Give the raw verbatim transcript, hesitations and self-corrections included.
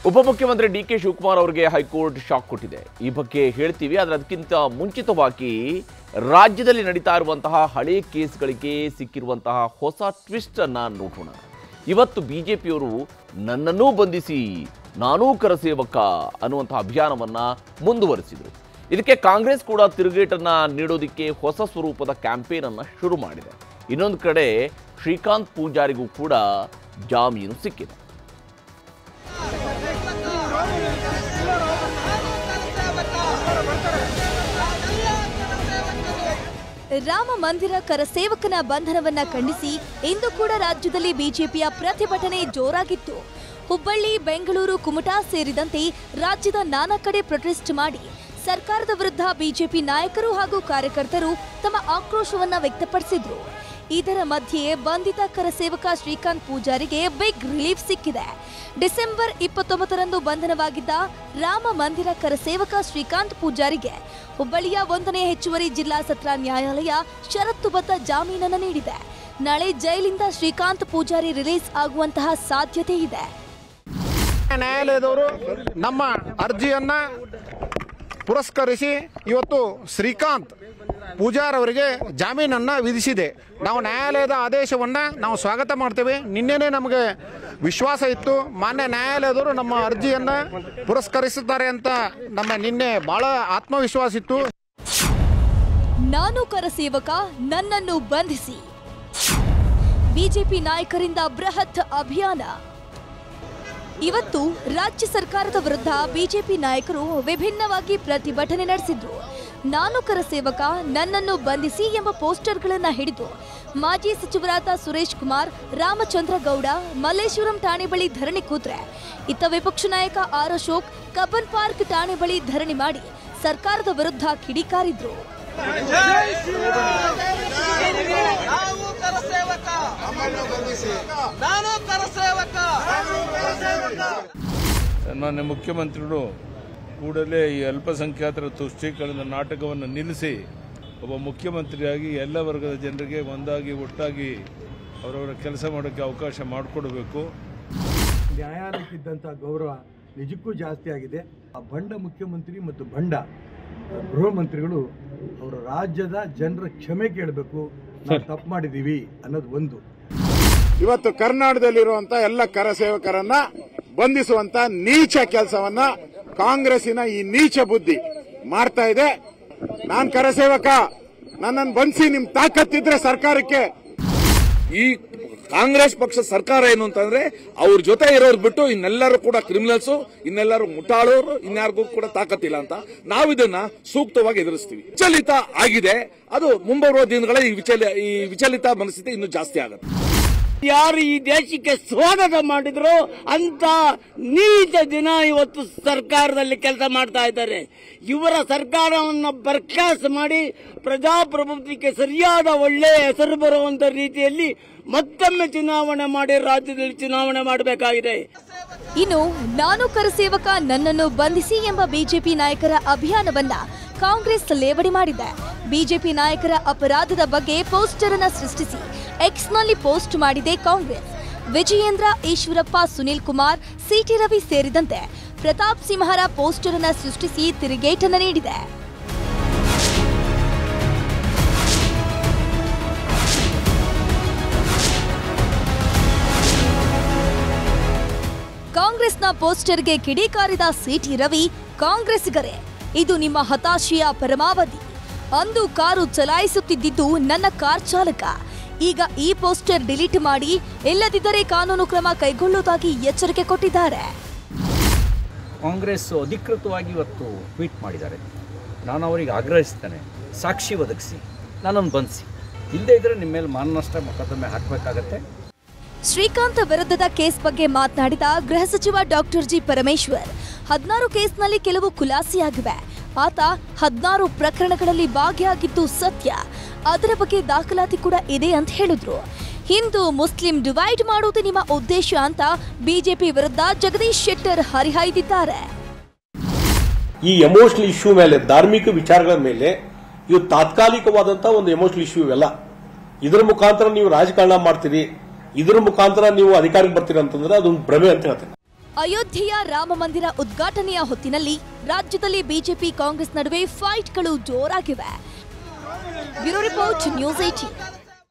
ಉಪಮುಖ್ಯಮಂತ್ರಿ D K Shivakumar ಅವರಿಗೆ high court shock ಕೊಟ್ಟಿದೆ. ಈ ಬಗ್ಗೆ ಹೇಳ್ತೀವಿ. ಆದರೆ ಅದಕ್ಕಿಂತ ಮುಂಚಿತವಾಗಿ ರಾಜ್ಯದಲ್ಲಿ ನಡೀತಾ ಇರುವಂತಹ ಹಳೆ ಕೇಸ್ಗಳಿಗೆ ಸಿಕ್ಕಿರುವಂತಹ ಹೊಸ ಟ್ವಿಸ್ಟ್ ಅನ್ನ ನೋಡೋಣ. ಇವತ್ತು ಬಿಜೆಪಿಯವರು ನನ್ನನ್ನೂ ಬಂಧಿಸಿ ನಾನೂ ಕರಸೇವಕ ಅನ್ನುವಂತಹ ಅಭಿಯಾನವನ್ನ ಮುಂದುವರಿಸಿದರು. ಇದಕ್ಕೆ ಕಾಂಗ್ರೆಸ್ ಕೂಡ ತಿರುಗೇಟನ್ನ ನೀಡೋದಕ್ಕೆ ಹೊಸ ಸ್ವರೂಪದ ಕ್ಯಾಂಪೇನ್ ಅನ್ನ ಶುರು ಮಾಡಿದೆ. ಇನ್ನೊಂದು ಕಡೆ ಶ್ರೀಕಾಂತ್ ಪೂಜಾರಿಗೂ ಕೂಡ ಜಾಮೀನು ಸಿಕ್ಕಿದೆ. ರಾಮ ಮಂದಿರ ಕರಸೇವಕನ ಬಂಧನವನ್ನ ಖಂಡಿಸಿ ಇಂದು ಕೂಡ ರಾಜ್ಯದಲ್ಲಿ ಬಿಜೆಪಿಯ ಪ್ರತಿಭಟನೆ ಜೋರಾಗಿತ್ತು. ಹುಬ್ಬಳ್ಳಿ, ಬೆಂಗಳೂರು, ಕುಮಟಾ ಸೇರಿದಂತೆ ರಾಜ್ಯದ ನಾನಾ ಕಡೆ ಪ್ರೊಟೆಸ್ಟ್ ಮಾಡಿ ಸರ್ಕಾರದ ವಿರುದ್ಧ ಬಿಜೆಪಿ ನಾಯಕರು ಹಾಗೂ ಕಾರ್ಯಕರ್ತರು ತಮ್ಮ ಆಕ್ರೋಶವನ್ನ ವ್ಯಕ್ತಪಡಿಸಿದ್ರು. ಇದರ ಮಧ್ಯೆ ಬಂಧಿತ ಕರಸೇವಕ ಶ್ರೀಕಾಂತ್ ಪೂಜಾರಿಗೆ ಬಿಗ್ ರಿಲೀಫ್ ಸಿಕ್ಕಿದೆ. ಡಿಸೆಂಬರ್ ಇಪ್ಪತ್ತೊಂಬತ್ತರಂದು ಬಂಧನವಾಗಿದ್ದ ರಾಮ ಮಂದಿರ ಕರಸೇವಕ ಶ್ರೀಕಾಂತ್ ಪೂಜಾರಿಗೆ ಹುಬ್ಬಳ್ಳಿಯ ಒಂದನೇ ಹೆಚ್ಚುವರಿ ಜಿಲ್ಲಾ ಸತ್ರ ನ್ಯಾಯಾಲಯ ಷರತ್ತುಬದ್ಧ ಜಾಮೀನನ್ನು ನೀಡಿದೆ. ನಾಳೆ ಜೈಲಿಂದ ಶ್ರೀಕಾಂತ್ ಪೂಜಾರಿ ರಿಲೀಸ್ ಆಗುವಂತಹ ಸಾಧ್ಯತೆ ಇದೆ. ನ್ಯಾಯಾಲಯದವರು ನಮ್ಮ ಅರ್ಜಿಯನ್ನ ಪುರಸ್ಕರಿಸಿ ಇವತ್ತು ಶ್ರೀಕಾಂತ್ ಪೂಜಾರ್ ಅವರಿಗೆ ಜಾಮೀನನ್ನು ವಿಧಿಸಿದೆ. ನಾವು ನ್ಯಾಯಾಲಯದ ಆದೇಶವನ್ನು ನಾವು ಸ್ವಾಗತ ಮಾಡ್ತೇವೆ. ನಿನ್ನೆನೇ ನಮಗೆ ವಿಶ್ವಾಸ ಇತ್ತು, ಮಾನ್ಯ ನ್ಯಾಯಾಲಯದವರು ನಮ್ಮ ಅರ್ಜಿಯನ್ನು ಪುರಸ್ಕರಿಸುತ್ತಾರೆ ಅಂತ ನಮ್ಮ ನಿನ್ನೆ ಬಹಳ ಆತ್ಮವಿಶ್ವಾಸ ಇತ್ತು. ನಾನು ಕರಸೇವಕ, ನನ್ನನ್ನು ಬಂಧಿಸಿ. ಬಿಜೆಪಿ ನಾಯಕರಿಂದ ಬೃಹತ್ ಅಭಿಯಾನ. ಇವತ್ತು ರಾಜ್ಯ ಸರ್ಕಾರದ ವಿರುದ್ಧ ಬಿಜೆಪಿ ನಾಯಕರು ವಿಭಿನ್ನವಾಗಿ ಪ್ರತಿಭಟನೆ ನಡೆಸಿದ್ರು. ನಾನು ಕರಸೇವಕ, ನನ್ನನ್ನು ಬಂಧಿಸಿ ಎಂಬ ಪೋಸ್ಟರ್ಗಳನ್ನು ಹಿಡಿದು ಮಾಜಿ ಸಚಿವರಾದ ಸುರೇಶ್ ಕುಮಾರ್, ರಾಮಚಂದ್ರ ಗೌಡ, ಮಲ್ಲೇಶ್ವರಂ ಠಾಣೆ ಬಳಿ ಧರಣಿ ಕೂತ್ರೆ, ಇತ್ತ ವಿಪಕ್ಷ ನಾಯಕ ಆರ್ ಅಶೋಕ್ ಕಬ್ಬನ್ ಪಾರ್ಕ್ ಠಾಣೆ ಬಳಿ ಧರಣಿ ಮಾಡಿ ಸರ್ಕಾರದ ವಿರುದ್ಧ ಕಿಡಿಕಾರಿದ್ರು. ಸನ್ಮಾನ್ಯ ಮುಖ್ಯಮಂತ್ರಿಗಳು ಕೂಡಲೇ ಈ ಅಲ್ಪಸಂಖ್ಯಾತರ ತುಷ್ಟೀಕರಣದ ನಾಟಕವನ್ನು ನಿಲ್ಲಿಸಿ ಒಬ್ಬ ಮುಖ್ಯಮಂತ್ರಿಯಾಗಿ ಎಲ್ಲ ವರ್ಗದ ಜನರಿಗೆ ಒಂದಾಗಿ ಒಟ್ಟಾಗಿ ಅವರವರ ಕೆಲಸ ಮಾಡೋಕ್ಕೆ ಅವಕಾಶ ಮಾಡಿಕೊಡಬೇಕು. ನ್ಯಾಯಾಲಯಕ್ಕಿದ್ದಂಥ ಗೌರವ ನಿಜಕ್ಕೂ ಜಾಸ್ತಿ ಆಗಿದೆ. ಆ ಬಂಡ ಮುಖ್ಯಮಂತ್ರಿ ಮತ್ತು ಬಂಡ ಗೃಹ ಮಂತ್ರಿಗಳು ಅವರ ರಾಜ್ಯದ ಜನರ ಕ್ಷಮೆ ಕೇಳಬೇಕು. ನಾವು ತಪ್ಪು ಮಾಡಿದ್ದೀವಿ ಅನ್ನೋದು ಒಂದು. ಇವತ್ತು ಕರ್ನಾಟಕದಲ್ಲಿರುವಂತ ಎಲ್ಲ ಕರಸೇವಕರನ್ನ ಬಂಧಿಸುವಂತ ನೀಚ ಕೆಲಸವನ್ನ ಕಾಂಗ್ರೆಸ್ಸಿನ ಈ ನೀಚ ಬುದ್ಧಿ ಮಾಡ್ತಾ ಇದೆ. ನಾನ್ ಕರಸೇವಕ, ನನ್ನನ್ನು ಬಂಧಿಸಿ ನಿಮ್ ತಾಕತ್ತಿದ್ರೆ ಸರ್ಕಾರಕ್ಕೆ. ಈ ಕಾಂಗ್ರೆಸ್ ಪಕ್ಷ ಸರ್ಕಾರ ಏನು ಅಂತಂದ್ರೆ ಅವ್ರ ಜೊತೆ ಇರೋರು ಬಿಟ್ಟು ಇನ್ನೆಲ್ಲರೂ ಕೂಡ ಕ್ರಿಮಿನಲ್ಸ್, ಇನ್ನೆಲ್ಲರೂ ಮುಟ್ಟಾಳೋರು, ಇನ್ಯಾರಿಗೂ ಕೂಡ ತಾಕತ್ತಿಲ್ಲ ಅಂತ ನಾವು ಇದನ್ನ ಸೂಕ್ತವಾಗಿ ಎದುರಿಸ್ತೀವಿ. ವಿಚಲಿತ ಆಗಿದೆ. ಅದು ಮುಂಬರುವ ದಿನಗಳ ಈ ವಿಚಲ ಈ ವಿಚಲಿತ ಮನಸ್ಥಿತಿ ಇನ್ನೂ ಜಾಸ್ತಿ ಆಗುತ್ತೆ. ಯಾರು ಈ ದೇಶಕ್ಕೆ ಸ್ವಾಗತ ಮಾಡಿದ್ರು ಅಂತ ನೀಚ ದಿನ ಇವತ್ತು ಸರ್ಕಾರದಲ್ಲಿ ಕೆಲಸ ಮಾಡ್ತಾ ಇದ್ದಾರೆ. ಇವರ ಸರ್ಕಾರವನ್ನು ಬರ್ಖಾಸ್ತು ಮಾಡಿ ಪ್ರಜಾಪ್ರಭುತ್ವಕ್ಕೆ ಸರಿಯಾದ ಒಳ್ಳೆಯ ಹೆಸರು ಬರುವಂತ ರೀತಿಯಲ್ಲಿ ಮತ್ತೊಮ್ಮೆ ಚುನಾವಣೆ ಮಾಡಿ ರಾಜ್ಯದಲ್ಲಿ ಚುನಾವಣೆ ಮಾಡಬೇಕಾಗಿದೆ. ಇನ್ನು ನಾನು ಕರಸೇವಕ, ನನ್ನನ್ನು ಬಂಧಿಸಿ ಎಂಬ ಬಿಜೆಪಿ ನಾಯಕರ ಅಭಿಯಾನವನ್ನ ಕಾಂಗ್ರೆಸ್ ಲೇವಡಿ ಮಾಡಿದೆ. ಬಿಜೆಪಿ ನಾಯಕರ ಅಪರಾಧದ ಬಗ್ಗೆ ಪೋಸ್ಟರ್ ಅನ್ನು ಸೃಷ್ಟಿಸಿ ಎಕ್ಸ್ನಲ್ಲಿ ಪೋಸ್ಟ್ ಮಾಡಿದೆ ಕಾಂಗ್ರೆಸ್. ವಿಜಯೇಂದ್ರ, ಈಶ್ವರಪ್ಪ, ಸುನಿಲ್ ಕುಮಾರ್, ಸಿಟಿ ರವಿ ಸೇರಿದಂತೆ ಪ್ರತಾಪ್ ಸಿಂಹರ ಪೋಸ್ಟರ್ ಅನ್ನು ಸೃಷ್ಟಿಸಿ ತಿರುಗೇಟನ್ನು ನೀಡಿದೆ. ಕಾಂಗ್ರೆಸ್ನ ಪೋಸ್ಟರ್ಗೆ ಕಿಡಿಕಾರಿದ ಸಿಟಿ ರವಿ, ಕಾಂಗ್ರೆಸ್ಸಿಗರೇ, ಇದು ನಿಮ್ಮ ಹತಾಶೆಯ ಪರಮಾವಧಿ. ಅಂದು ಕಾರು ಚಲಾಯಿಸುತ್ತಿದ್ದು ನನ್ನ ಕಾರ್ ಚಾಲಕ. ಈಗ ಈ ಪೋಸ್ಟರ್ ಡಿಲೀಟ್ ಮಾಡಿ, ಇಲ್ಲದಿದ್ದರೆ ಕಾನೂನು ಕ್ರಮ ಕೈಗೊಳ್ಳುವುದಾಗಿ ಎಚ್ಚರಿಕೆ ಕೊಟ್ಟಿದ್ದಾರೆ. ಕಾಂಗ್ರೆಸ್ ಅಧಿಕೃತವಾಗಿ ಇವತ್ತು ಟ್ವೀಟ್ ಮಾಡಿದ್ದಾರೆ. ನಾನು ಅವರಿಗೆ ಆಗ್ರಹಿಸ್ತೇನೆ, ಸಾಕ್ಷಿ ಒದಗಿಸಿ ನನ್ನನ್ನು ಬಂಧಿಸಿ, ಇಲ್ಲದೇ ಇದ್ರೆ ನಿಮ್ಮ ಮೇಲೆ ಮಾನನಷ್ಟ ಮೊಕದ್ದಮೆ ಹಾಕಬೇಕಾಗತ್ತೆ. ಶ್ರೀಕಾಂತ್ ವಿರುದ್ಧದ ಕೇಸ್ ಬಗ್ಗೆ ಮಾತನಾಡಿದ ಗೃಹ ಸಚಿವ ಡಾಕ್ಟರ್ ಜಿ ಪರಮೇಶ್ವರ್, ಹದಿನಾರು ಕೇಸ್ನಲ್ಲಿ ಕೆಲವು ಖುಲಾಸೆಯಾಗಿವೆ. ಆತ ಹದಿನಾರು ಪ್ರಕರಣಗಳಲ್ಲಿ ಭಾಗಿಯಾಗಿದ್ದು ಸತ್ಯ. ಅದರ ಬಗ್ಗೆ ದಾಖಲಾತಿ ಕೂಡ ಇದೆ ಅಂತ ಹೇಳಿದ್ರು. ಹಿಂದೂ ಮುಸ್ಲಿಂ ಡಿವೈಡ್ ಮಾಡುವುದು ನಿಮ್ಮ ಉದ್ದೇಶ ಅಂತ ಬಿಜೆಪಿ ವಿರುದ್ಧ ಜಗದೀಶ್ ಶೆಟ್ಟರ್ ಹರಿಹಾಯ್ದಿದ್ದಾರೆ. ಈ ಎಮೋಷನಲ್ ಇಶ್ಯೂ ಮೇಲೆ, ಧಾರ್ಮಿಕ ವಿಚಾರಗಳ ಮೇಲೆ ಇವು ತಾತ್ಕಾಲಿಕವಾದಂತಹ ಒಂದು ಎಮೋಷನಲ್ ಇಶ್ಯೂ ಇವೆಲ್ಲ. ಇದರ ಮುಖಾಂತರ ನೀವು ರಾಜಕಾರಣ ಮಾಡ್ತೀರಿ, ಇದರ ಮುಖಾಂತರ ನೀವು ಅಧಿಕಾರಕ್ಕೆ ಬರ್ತೀರಿ ಅಂತಂದ್ರೆ ಅದೊಂದು ಭ್ರಮೆ ಅಂತ ಹೇಳ್ತೇನೆ. ಅಯೋಧ್ಯೆಯ ರಾಮ ಮಂದಿರ ಉದ್ಘಾಟನೆಯ ಹೊತ್ತಿನಲ್ಲಿ ರಾಜ್ಯದಲ್ಲಿ ಬಿಜೆಪಿ ಕಾಂಗ್ರೆಸ್ ನಡುವೆ ಫೈಟ್ಗಳು ಜೋರಾಗಿವೆ. Bureau report News eighteen.